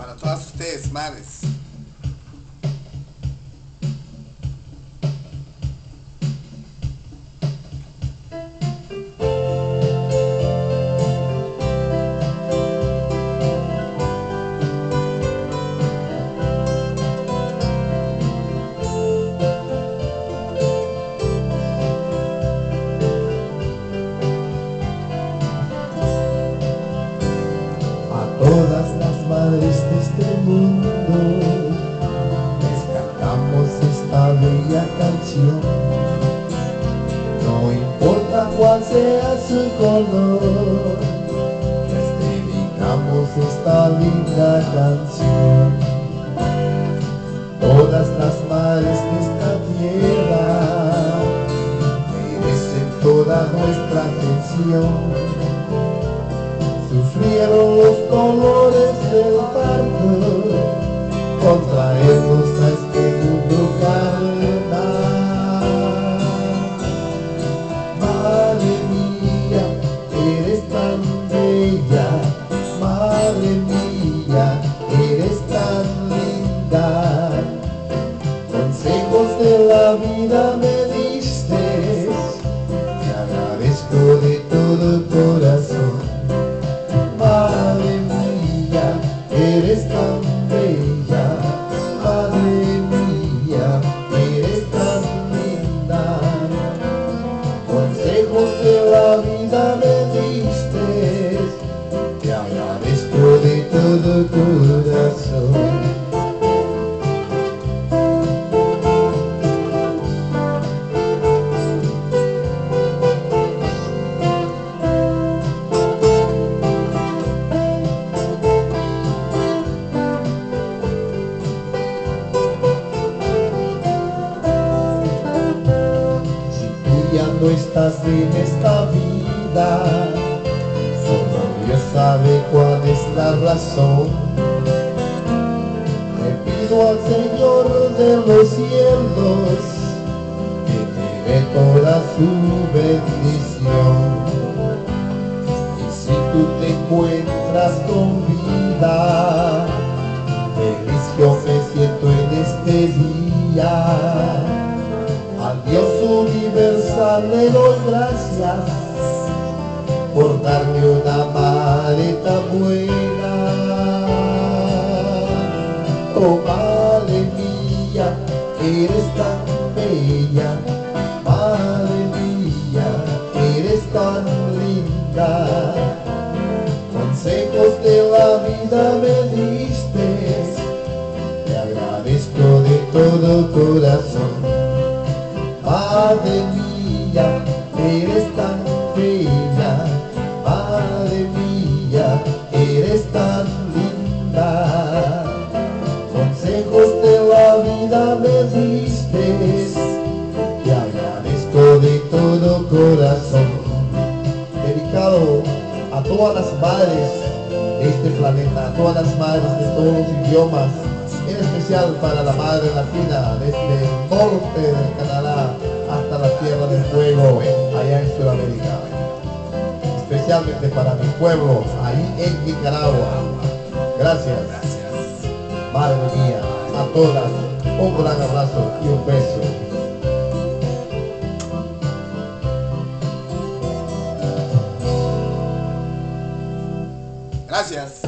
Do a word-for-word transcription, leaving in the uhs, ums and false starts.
para todas ustedes, madres. Todas las madres de este mundo les cantamos esta bella canción. No importa cuál sea su color, les dedicamos esta linda canción. Todas las madres de esta tierra merecen toda nuestra atención. Sufrieron los dolores del parto, contraernos a este mundo carnal. Madre mía, eres tan bella, madre mía, eres tan linda. Consejos de la vida me diste, te agradezco de todo corazón. Madre mía, eres tan bella, madre mía, eres tan linda. Consejos de la vida me diste, te agradezco de todo corazón. Ya no estás en esta vida, solo Dios sabe cuál es la razón. Le pido al Señor de los cielos que te dé toda su bendición. Y si tú te encuentras con vida, feliz yo me siento en este día. Al Dios universal le doy gracias por darme una madre tan buena. Oh madre mía, eres tan bella, madre mía, eres tan linda. Consejos de la vida me diste, te agradezco de todo corazón. Madre mía, eres tan bella, madre mía, eres tan linda. Consejos de la vida me diste, te agradezco de todo corazón. Dedicado a todas las madres de este planeta, a todas las madres de todos los idiomas, en especial para la madre latina desde el norte del Canadá hasta la Tierra del Fuego allá en Sudamérica, especialmente para mi pueblo ahí en Nicaragua. Gracias, madre mía, a todas un gran abrazo y un beso. Gracias.